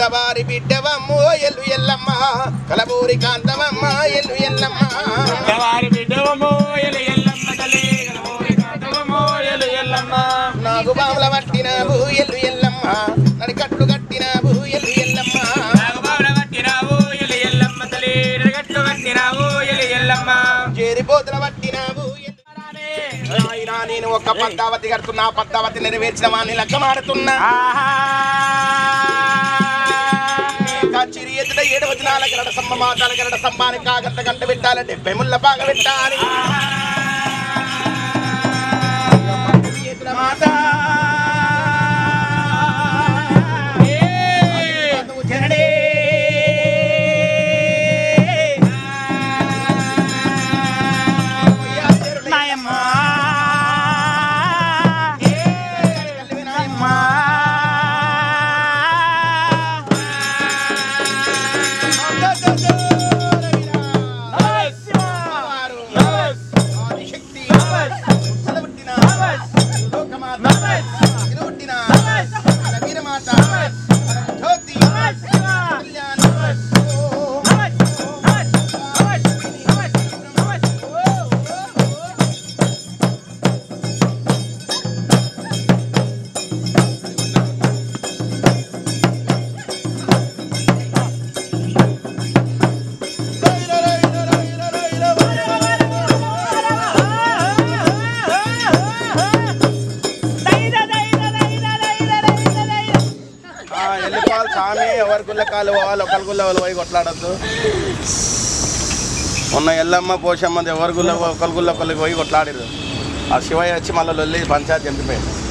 కలవారి బిడ్డవమ్మో ఎల్లు ఎల్లమ్మ కలబూరి కాంతవమ్మ ఎల్లు ఎల్లమ్మ కలవారి బిడ్డవమ్మో ఎల్లు ఎల్లమ్మ తల్లి కలబూరి కాంతవమ్మో ఎల్లు ఎల్లమ్మ నాకు బాముల పట్టినావు ఎల్లు ఎల్లమ్మ నడికట్లు కట్టినావు ఎల్లు ఎల్లమ్మ నాకు బాముల పట్టినావు ఎల్లు ఎల్లమ్మ తల్లి నడికట్లు కట్టినావు ఎల్లు ఎల్లమ్మ చేరిపోతుల పట్టినావు నేను ఒక పద్మావతి కడుతున్నా పద్మావతి నెరవేర్చిన వాడిని లెక్కమాడుతున్నా చిరి ఎదుట 7 వచనాల గరడ సంబ మాతాల గరడ సంబాని కాగంత గంట పెట్టాలంటే 70 ముళ్ళ బాగ పెట్టాలి మాతా ఎవరి గుళ్ళకాలు పోవాలి ఒకరి గుళ్ళ వాళ్ళు పోయి కొట్లాడద్దు మొన్న ఎల్లమ్మ పోషమ్మది ఎవరి గుళ్ళ ఒకరి గుళ్ళ ఒకరికి పోయి కొట్లాడారు ఆ శివయ్య వచ్చి మళ్ళీ వెళ్ళి పంచాయతీ చంపిపోయాడు